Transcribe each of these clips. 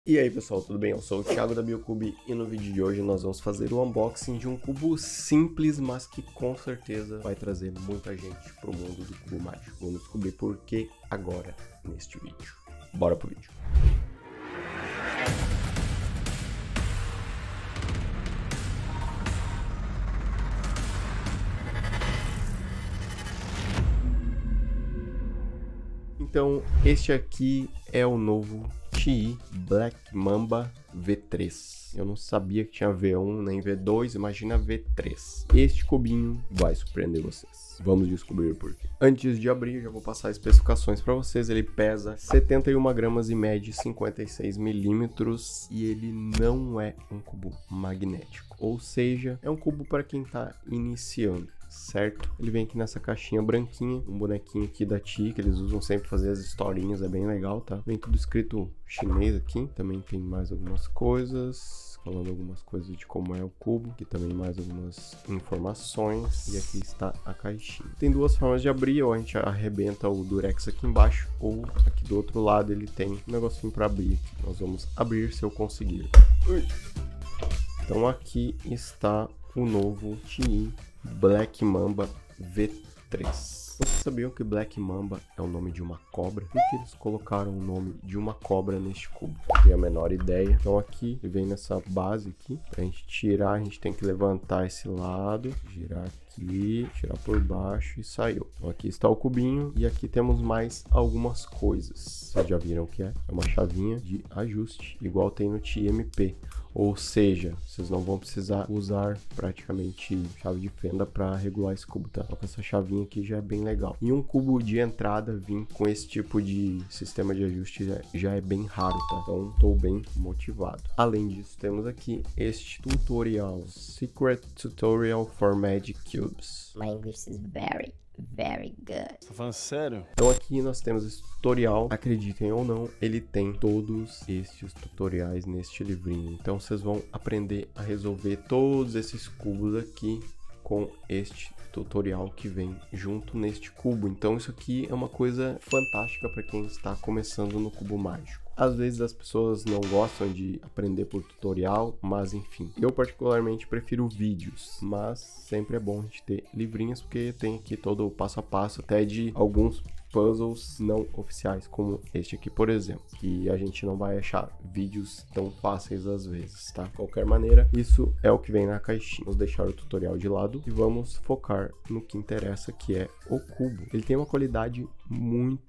E aí pessoal, tudo bem? Eu sou o Thiago da Biocube e no vídeo de hoje nós vamos fazer o unboxing de um cubo simples, mas que com certeza vai trazer muita gente pro mundo do cubo mágico. Vamos descobrir por que agora neste vídeo. Bora pro vídeo. Então, este aqui é o novo TI Black Mamba V3. Eu não sabia que tinha V1 nem V2, imagina V3. Este cubinho vai surpreender vocês. Vamos descobrir por quê. Antes de abrir, eu já vou passar as especificações para vocês. Ele pesa 71 gramas e mede 56 milímetros e ele não é um cubo magnético. Ou seja, é um cubo para quem está iniciando. Certo? Ele vem aqui nessa caixinha branquinha, um bonequinho aqui da TI, que eles usam sempre fazer as historinhas, é bem legal, tá? Vem tudo escrito chinês aqui, também tem mais algumas coisas, falando algumas coisas de como é o cubo, aqui também mais algumas informações, e aqui está a caixinha. Tem duas formas de abrir, ou a gente arrebenta o durex aqui embaixo, ou aqui do outro lado ele tem um negocinho para abrir aqui. Nós vamos abrir se eu conseguir. Então aqui está o novo TI Black Mamba V3. Vocês sabiam que Black Mamba é o nome de uma cobra? Por que eles colocaram o nome de uma cobra neste cubo? Não tenho a menor ideia. Então aqui, ele vem nessa base aqui. Pra gente tirar, a gente tem que levantar esse lado, girar aqui, tirar por baixo e saiu. Então aqui está o cubinho e aqui temos mais algumas coisas. Vocês já viram o que é? É uma chavinha de ajuste, igual tem no TI-MP. Ou seja, vocês não vão precisar usar praticamente chave de fenda para regular esse cubo, tá? Então, com essa chavinha aqui já é bem legal. E um cubo de entrada vir com esse tipo de sistema de ajuste já é bem raro, tá? Então estou bem motivado. Além disso, temos aqui este tutorial. Secret Tutorial for Magic Cubes. My English is very good. Tá falando sério? Então aqui nós temos esse tutorial, acreditem ou não, ele tem todos estes tutoriais neste livrinho. Então vocês vão aprender a resolver todos esses cubos aqui com este tutorial que vem junto neste cubo. Então isso aqui é uma coisa fantástica para quem está começando no cubo mágico. Às vezes as pessoas não gostam de aprender por tutorial, mas enfim, eu particularmente prefiro vídeos, mas sempre é bom a gente ter livrinhos, porque tem aqui todo o passo a passo, até de alguns puzzles não oficiais, como este aqui, por exemplo, que a gente não vai achar vídeos tão fáceis às vezes, tá? De qualquer maneira, isso é o que vem na caixinha. Vamos deixar o tutorial de lado e vamos focar no que interessa, que é o cubo. Ele tem uma qualidade muito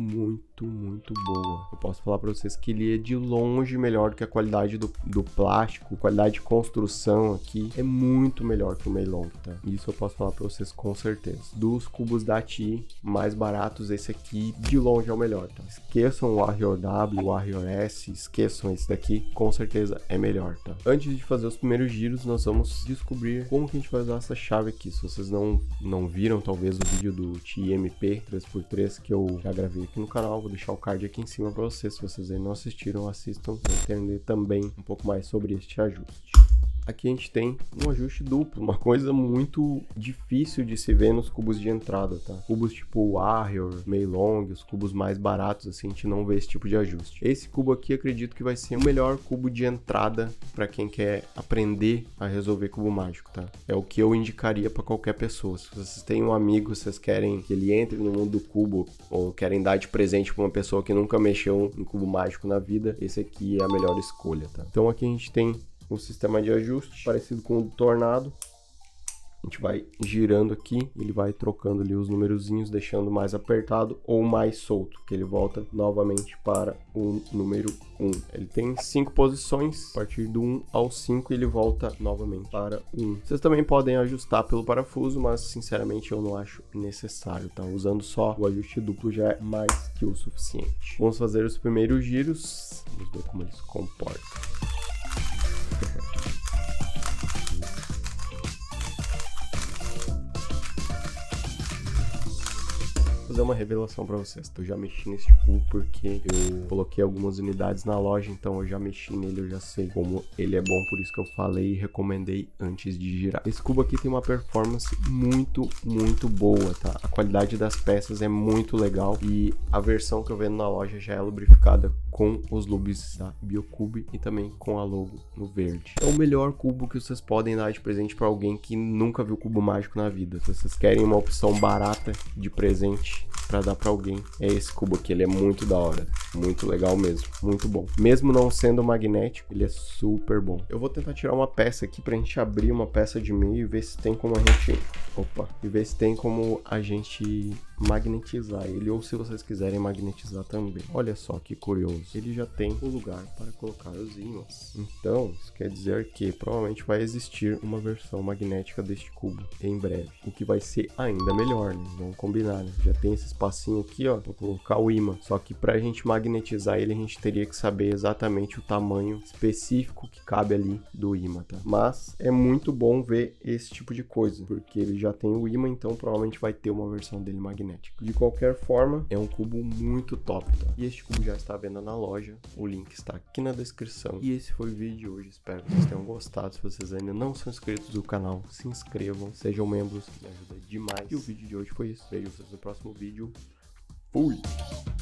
boa. Eu posso falar para vocês que ele é de longe melhor do que a qualidade do plástico, a qualidade de construção aqui é muito melhor que o Meilong, tá? Isso eu posso falar para vocês com certeza. Dos cubos da TI mais baratos, esse aqui de longe é o melhor, tá? Esqueçam o Warrior W, o Warrior S, esqueçam esse daqui, com certeza é melhor, tá? Antes de fazer os primeiros giros, nós vamos descobrir como que a gente vai usar essa chave aqui. Se vocês não viram, talvez, o vídeo do TI-MP 3x3 que eu já gravei aqui no canal, vou deixar o card aqui em cima para vocês. Se vocês ainda não assistiram, assistam para entender também um pouco mais sobre este ajuste. Aqui a gente tem um ajuste duplo, uma coisa muito difícil de se ver nos cubos de entrada, tá? Cubos tipo Warrior, Meilong, os cubos mais baratos, assim, a gente não vê esse tipo de ajuste. Esse cubo aqui, acredito que vai ser o melhor cubo de entrada para quem quer aprender a resolver cubo mágico, tá? É o que eu indicaria para qualquer pessoa. Se vocês têm um amigo, vocês querem que ele entre no mundo do cubo ou querem dar de presente para uma pessoa que nunca mexeu em cubo mágico na vida, esse aqui é a melhor escolha, tá? Então aqui a gente tem um sistema de ajuste parecido com o do Tornado. A gente vai girando aqui, ele vai trocando ali os numerozinhos, deixando mais apertado ou mais solto, que ele volta novamente para o número 1. Ele tem 5 posições, a partir do 1 ao 5 ele volta novamente para 1. Vocês também podem ajustar pelo parafuso, mas sinceramente eu não acho necessário, tá? Usando só o ajuste duplo já é mais que o suficiente. Vamos fazer os primeiros giros, vamos ver como ele se comporta. Fazer uma revelação para vocês. Eu já mexi nesse cubo porque eu coloquei algumas unidades na loja, então eu já mexi nele, eu já sei como ele é bom, por isso que eu falei e recomendei antes de girar. Esse cubo aqui tem uma performance muito boa, tá? A qualidade das peças é muito legal e a versão que eu vendo na loja já é lubrificada com os lubes da Biocube e também com a logo no verde. É o melhor cubo que vocês podem dar de presente para alguém que nunca viu cubo mágico na vida. Se vocês querem uma opção barata de presente para dar para alguém, é esse cubo aqui. Ele é muito da hora, muito legal mesmo, muito bom. Mesmo não sendo magnético, ele é super bom. Eu vou tentar tirar uma peça aqui pra gente abrir uma peça de meio e ver se tem como a gente... Opa! E ver se tem como a gente magnetizar ele, ou se vocês quiserem magnetizar também. Olha só que curioso. Ele já tem o lugar para colocar os ímãs. Então, isso quer dizer que provavelmente vai existir uma versão magnética deste cubo em breve. O que vai ser ainda melhor, né? Vamos combinar, né? Já tem esse espacinho aqui, ó, para colocar o ímã. Só que pra gente magnetizar ele, a gente teria que saber exatamente o tamanho específico que cabe ali do ímã, tá? Mas é muito bom ver esse tipo de coisa, porque ele já tem o ímã, então provavelmente vai ter uma versão dele magnética. De qualquer forma, é um cubo muito top, tá? E este cubo já está à venda na loja, o link está aqui na descrição. E esse foi o vídeo de hoje, espero que vocês tenham gostado. Se vocês ainda não são inscritos do canal, se inscrevam, sejam membros, me ajuda demais. E o vídeo de hoje foi isso. Vejo vocês no próximo vídeo. Fui!